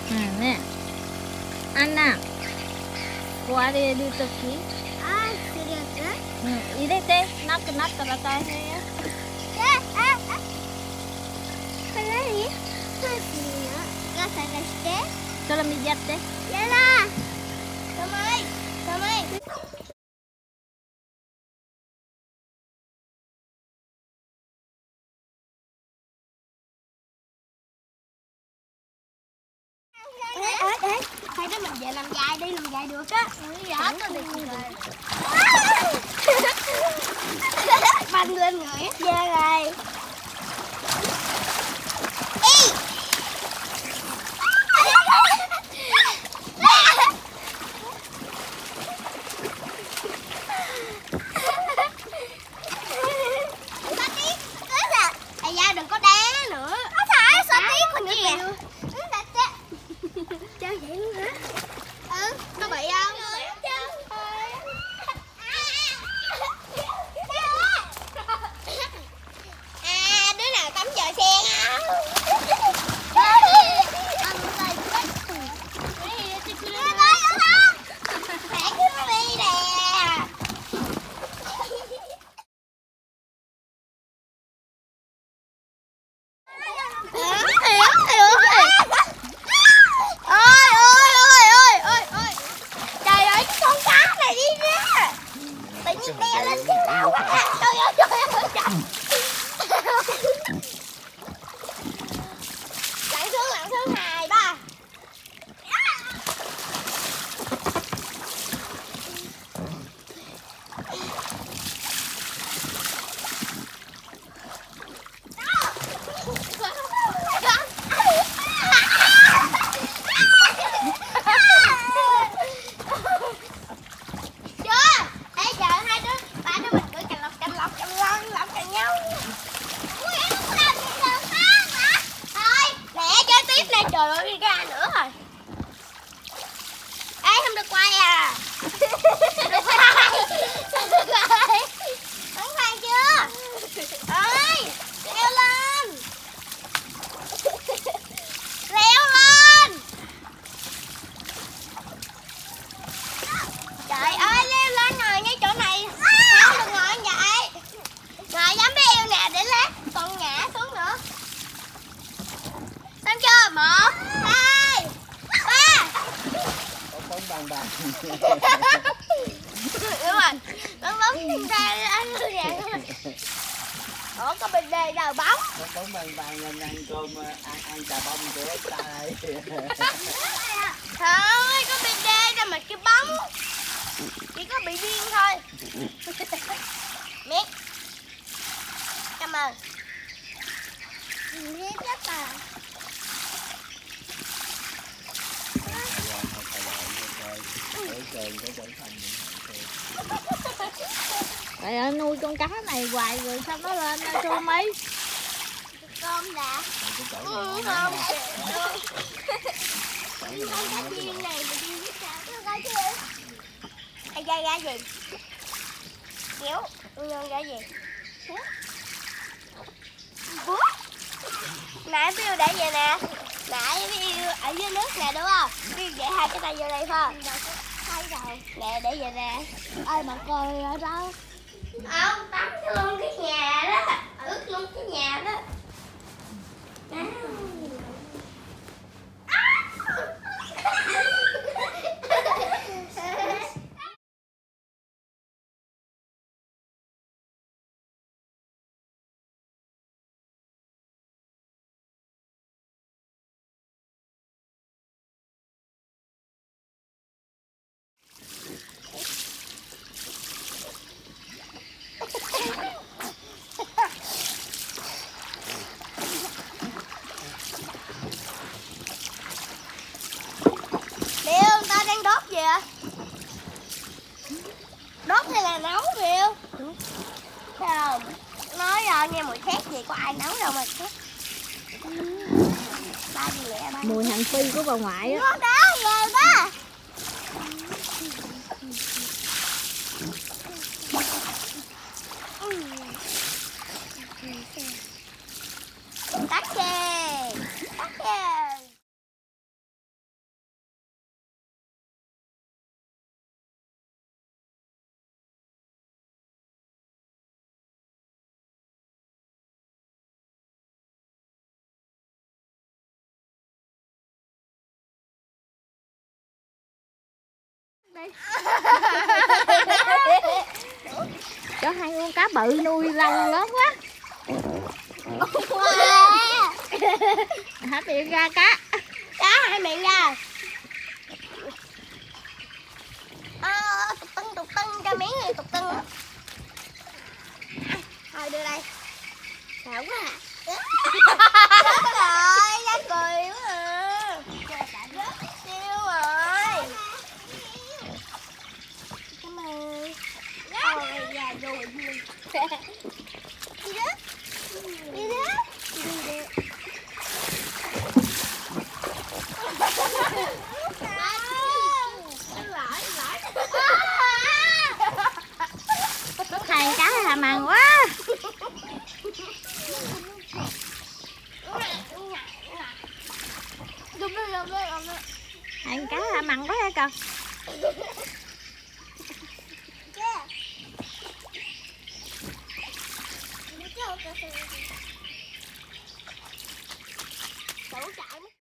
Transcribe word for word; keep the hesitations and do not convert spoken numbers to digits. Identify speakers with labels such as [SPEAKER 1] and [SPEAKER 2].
[SPEAKER 1] À, nè. Anna, kuare du toki.
[SPEAKER 2] Ah, serius?
[SPEAKER 1] Hmm, irete, naku nattara taihen yo.
[SPEAKER 2] Eh, eh, eh. これ何？どうするの？が探して。
[SPEAKER 1] それ右やって。
[SPEAKER 2] やだ。寒い。寒い。Ê, ê, ê, hay đó mình về làm dài đi, làm dài được á. Giỡn có được rồi. Banh lên người hết da rồi. Ê. Ây da, đừng có đá nữa. Có phải, sao tí con nhiều. Chơi vậy luôn hả? Ừ, có bị không? À, đứa nào tắm giờ sen không? Đeo lên cái nào quá. Trời ơi, trời ơi, trời. Lặn xuống, lặn xuống, hai, ba. Trời ơi, đi ra nữa rồi. Ê, không được quay à. Không được quay. Không được quay. Bắn khoan chưa? Ơi, leo lên. Leo lên. Trời ơi, leo lên ngồi ngay chỗ này. Không được ngồi như vậy. Ngồi dám bé yêu nè, để lát còn ngã xuống nữa. Xong chưa? Một, hai, ba.
[SPEAKER 3] Có bóng bang bang.
[SPEAKER 2] Đúng rồi. Bóng bóng ra ăn vậy thôi. Ủa có bên đây đâu bóng.
[SPEAKER 3] Có bóng bang bang nên ăn cơm ăn ăn trà bông của ta đây.
[SPEAKER 2] Thôi có bên đây ra mà cái bóng. Chỉ có bị điên thôi. Miết. Cảm ơn. Miết rất à.
[SPEAKER 1] Trời ơi, nuôi con cá này hoài rồi sao nó lên xui mấy.
[SPEAKER 2] Con đã. Ừ, không. Con cá chiên này mà điên biết sao. Nó ra chưa? Ê, ra ra gì? Kéo. Nhân ra gì? Bút. Nãy Phiêu để vậy nè. Nãy Phiêu ở dưới nước nè đúng không? Phiêu để hai cái tay vô đây phải không? Thấy rồi. Nè để vậy nè. Ơi mà coi ở đâu? Không, tắm luôn cái nhà đó. Ướt luôn cái nhà đó. Đó. gì ạ? Đốt hay là nấu Phiêu? Không. Nói rồi nghe mùi khét gì có ai nấu đâu mà khét. Ba gì vậy ba?
[SPEAKER 1] Mùi hành phi của bà ngoại á.
[SPEAKER 2] Ngon đó, ngon đó. Tắt kè. Tắt kè.
[SPEAKER 1] đi. Cho hai con cá bự nuôi lâu lớn quá. Hả miệng ra cá.
[SPEAKER 2] Cá hai miệng ra. À, tục tưng tục tưng cho miếng này tục tưng. Thôi đưa đây. Xạo quá à. Rớt rồi, ra cười quá à. Rớt siêu rồi. Cảm ơn. Ôi da rồi. Đi rớt. Đi rớt. Đi rớt.
[SPEAKER 1] Hai cá làm ăn quá. Hai cá làm ăn quá hả con.
[SPEAKER 2] Đủ chạy.